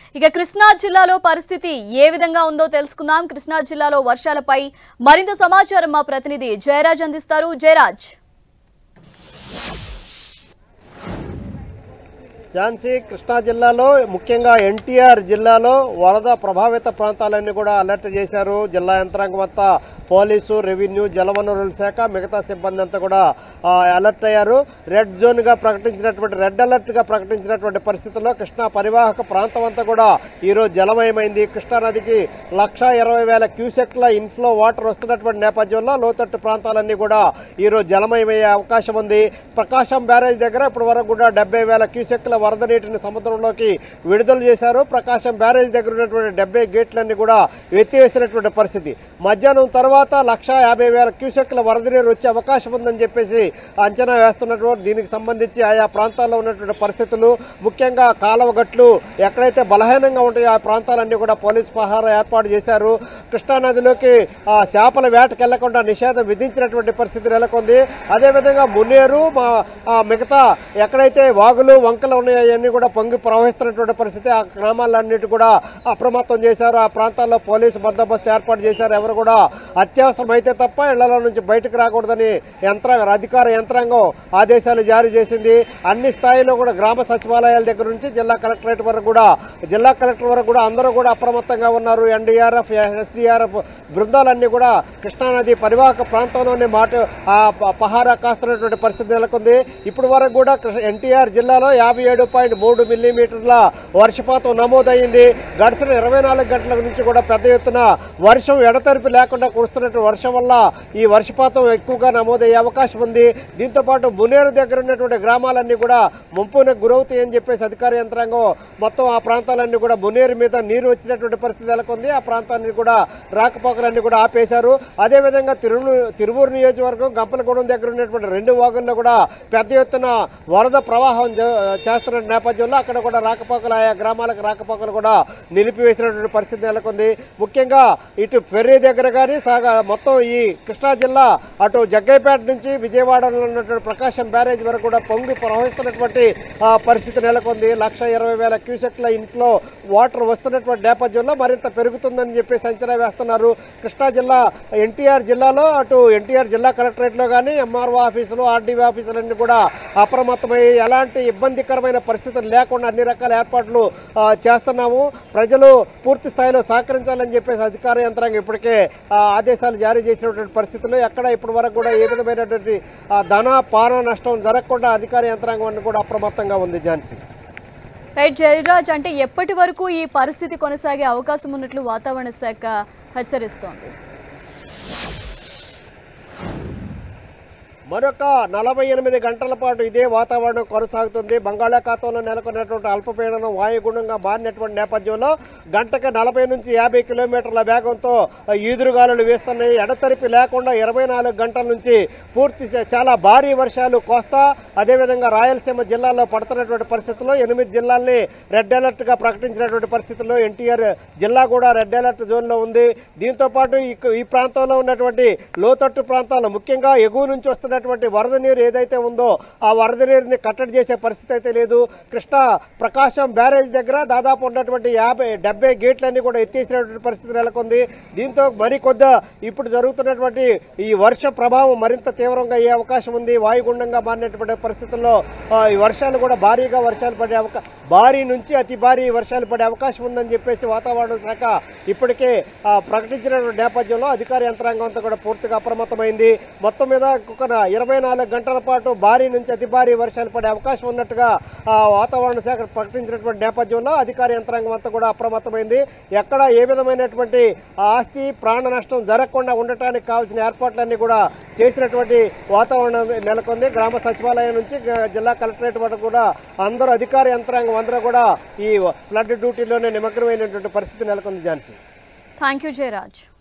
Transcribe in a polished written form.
ఇక కృష్ణా జిల్లాలో పరిస్థితి ఏ విధంగా ఉందో తెలుసుకుందాం. కృష్ణా జిల్లాలో వర్షాలపై మరింత సమాచారం మా ప్రతినిధి జయరాజ్ అందిస్తారు. జయరాజ్. ఝాన్సీ, కృష్ణా జిల్లాలో ముఖ్యంగా ఎన్టీఆర్ జిల్లాలో వరద ప్రభావిత ప్రాంతాలన్నీ కూడా అలర్ట్ చేశారు. జిల్లా యంత్రాంగం అంతా పోలీసు, రెవెన్యూ, జలవనరుల శాఖ, మిగతా సిబ్బంది అంతా కూడా అలర్ట్ అయ్యారు. రెడ్ అలర్ట్ గా ప్రకటించినటువంటి పరిస్థితుల్లో కృష్ణా పరివాహక ప్రాంతం అంతా కూడా ఈరోజు జలమయమైంది. కృష్ణా నదికి 1,20,000 క్యూసెక్ల ఇన్ఫ్లో వాటర్ వస్తున్నటువంటి నేపథ్యంలో లోతట్టు ప్రాంతాలన్నీ కూడా ఈరోజు జలమయమయ్యే అవకాశం ఉంది. ప్రకాశం బ్యారేజ్ దగ్గర ఇప్పటి వరకు కూడా 70,000 క్యూసెక్ల వరద నీటిని సముద్రంలోకి విడుదల చేశారు. ప్రకాశం బ్యారేజ్ దగ్గర ఉన్నటువంటి 70 గేట్లన్నీ కూడా ఎత్తివేసినటువంటి పరిస్థితి. మధ్యాహ్నం తర్వాత 1,50,000 క్యూసెక్ల వరద నీరు వచ్చే అవకాశం ఉందని చెప్పేసి అంచనా వేస్తున్నటువంటి దీనికి సంబంధించి ఆయా ప్రాంతాల్లో ఉన్నటువంటి పరిస్థితులు, ముఖ్యంగా కాలువగట్లు ఎక్కడైతే బలహీనంగా ఉంటాయో ఆ ప్రాంతాలన్నీ కూడా పోలీసు పహారా ఏర్పాటు చేశారు. కృష్ణానదిలోకి చేపల వేటకు వెళ్లకుండా నిషేధం విధించినటువంటి పరిస్థితి నెలకొంది. అదేవిధంగా మున్నేరు, మిగతా ఎక్కడైతే వాగులు వంకలు ఉన్నాయో అవన్నీ కూడా పొంగి ప్రవహిస్తున్నటువంటి పరిస్థితి. ఆ గ్రామాలన్నిటి కూడా అప్రమత్తం చేశారు. ఆ ప్రాంతాల్లో పోలీసు బందోబస్తు ఏర్పాటు చేశారు. ఎవరు కూడా అత్యవసరం అయితే తప్ప ఇళ్లలో నుంచి బయటకు రాకూడదని అధికార యంత్రాంగం ఆదేశాలు జారీ చేసింది. అన్ని స్థాయిలో కూడా గ్రామ సచివాలయాల దగ్గర నుంచి జిల్లా కలెక్టర్ వరకు కూడా అందరూ కూడా అప్రమత్తంగా ఉన్నారు. ఎన్డీఆర్ఎఫ్, ఎస్డీఆర్ఎఫ్ బృందాలన్నీ కూడా కృష్ణానది పరివాహక ప్రాంతంలోనే పహారా కాస్తున్నటువంటి పరిస్థితి నెలకొంది. ఇప్పటి వరకు కూడా ఎన్టీఆర్ జిల్లాలో 57.3 మిల్లీమీటర్ల వర్షపాతం నమోదయ్యింది. గడిచిన 24 గంటల నుంచి కూడా పెద్ద ఎత్తున వర్షం ఎడతెరిపి లేకుండా కురుస్తున్నటువంటి వర్షం వల్ల ఈ వర్షపాతం ఎక్కువగా నమోదయ్యే అవకాశం ఉంది. దీంతో పాటు మునేరు దగ్గర ఉన్నటువంటి గ్రామాలన్నీ కూడా ముంపునకు గురవుతాయని చెప్పేసి అధికార యంత్రాంగం మొత్తం ఆ ప్రాంతాలన్నీ కూడా మునేరు మీద నీరు వచ్చినటువంటి పరిస్థితి నెలకొంది. ఆ ప్రాంతాన్ని కూడా రాకపోకలన్నీ కూడా ఆపేశారు. అదేవిధంగా తిరువూరు నియోజకవర్గం గంపలగూడెం దగ్గర ఉన్నటువంటి 2 వాగుల్లో కూడా పెద్ద ఎత్తున వరద ప్రవాహం చేస్తున్న నేపథ్యంలో అక్కడ కూడా రాకపోకలు, ఆయా గ్రామాలకు రాకపోకలు కూడా నిలిపివేసినటువంటి పరిస్థితి నెలకొంది. ముఖ్యంగా ఇటు ఫెర్రీ దగ్గర కానీ మొత్తం ఈ కృష్ణా జిల్లా అటు జగ్గైపేట నుంచి విజయవాడలో ఉన్నటువంటి ప్రకాశం బ్యారేజ్ వరకు కూడా పొంగి ప్రవహిస్తున్నటువంటి పరిస్థితి నెలకొంది. 1,20,000 క్యూసెక్ల ఇన్ఫ్లో వాటర్ వస్తున్నటువంటి నేపథ్యంలో మరింత పెరుగుతుందని చెప్పేసి అంచనా వేస్తున్నారు. కృష్ణా జిల్లా ఎన్టీఆర్ జిల్లాలో అటు ఎన్టీఆర్ జిల్లా కలెక్టరేట్లో కానీ ఎంఆర్ఓ ఆఫీసులు, ఆర్డీఓ ఆఫీసులన్నీ కూడా అప్రమత్తమై ఎలాంటి ఇబ్బందికరమైన పరిస్థితులు లేకుండా అన్ని రకాల ఏర్పాట్లు చేస్తున్నాము. ప్రజలు పూర్తి స్థాయిలో సహకరించాలని చెప్పేసి అధికార యంత్రాంగం ఇప్పటికే ఆదేశాలు జారీ చేసినటువంటి పరిస్థితుల్లో ఎక్కడ ఇప్పటి వరకు కూడా ఏ విధమైనటువంటి పాన నష్టం జరగకుండా అధికార యంత్రాంగం కూడా అప్రమత్తంగా ఉంది. ఝాన్సీ. రైట్ జయరాజ్, అంటే ఎప్పటి వరకు ఈ పరిస్థితి కొనసాగే అవకాశం ఉన్నట్లు వాతావరణ శాఖ హెచ్చరిస్తోంది? మరొక 48 గంటల పాటు ఇదే వాతావరణం కొనసాగుతుంది. బంగాళాఖాతంలో నెలకొన్నటువంటి అల్పపీడనం వాయుగుండంగా మారినటువంటి నేపథ్యంలో గంటకు 40 నుంచి 50 కిలోమీటర్ల వేగంతో ఈదురుగాలులు వీస్తున్నాయి. ఎడతెరిపి లేకుండా 24 గంటల నుంచి చాలా భారీ వర్షాలు కోస్తా, అదేవిధంగా రాయలసీమ జిల్లాల్లో పడుతున్నటువంటి పరిస్థితుల్లో 8 జిల్లాల్ని రెడ్ అలర్ట్ గా ప్రకటించినటువంటి పరిస్థితుల్లో ఎన్టీఆర్ జిల్లా కూడా రెడ్ అలర్ట్ జోన్ లో ఉంది. దీంతో పాటు ఈ ప్రాంతంలో ఉన్నటువంటి లోతట్టు ప్రాంతాలు, ముఖ్యంగా ఎగువ నుంచి వస్తున్న వరద నీరు ఏదైతే ఉందో ఆ వరద నీరుని కట్టడి చేసే పరిస్థితి అయితే లేదు. కృష్ణా ప్రకాశం బ్యారేజ్ దగ్గర దాదాపు ఉన్నటువంటి 70 గేట్లన్నీ కూడా ఎత్తేసినటువంటి పరిస్థితి నెలకొంది. దీంతో మరికొద్ది ఇప్పుడు జరుగుతున్నటువంటి ఈ వర్ష ప్రభావం మరింత తీవ్రంగా అయ్యే అవకాశం ఉంది. వాయుగుండంగా మారినటువంటి పరిస్థితుల్లో ఈ వర్షాలు కూడా భారీ నుంచి అతి భారీ వర్షాలు పడే అవకాశం ఉందని చెప్పేసి వాతావరణ శాఖ ఇప్పటికే ప్రకటించినటువంటి నేపథ్యంలో అధికార యంత్రాంగం అంతా కూడా పూర్తిగా అప్రమత్తమైంది. మొత్తం మీద 24 గంటల పాటు భారీ నుంచి అతి భారీ వర్షాలు పడే అవకాశం ఉన్నట్టుగా వాతావరణ శాఖ ప్రకటించినటువంటి నేపథ్యంలో అధికార యంత్రాంగం అంతా కూడా అప్రమత్తమైంది. ఎక్కడ ఏ విధమైనటువంటి ఆస్తి ప్రాణ నష్టం జరగకుండా ఉండటానికి కావాల్సిన ఏర్పాట్లన్నీ కూడా చేసినటువంటి వాతావరణం నెలకొంది. గ్రామ సచివాలయం నుంచి జిల్లా కలెక్టరేట్ వరకు కూడా అందరూ అధికార యంత్రాంగం అందరూ కూడా ఈ ఫ్లడ్ డ్యూటీలోనే నిమగ్నమైనటువంటి పరిస్థితి నెలకొంది. ఝాన్సీ. Thank you Jayaraj.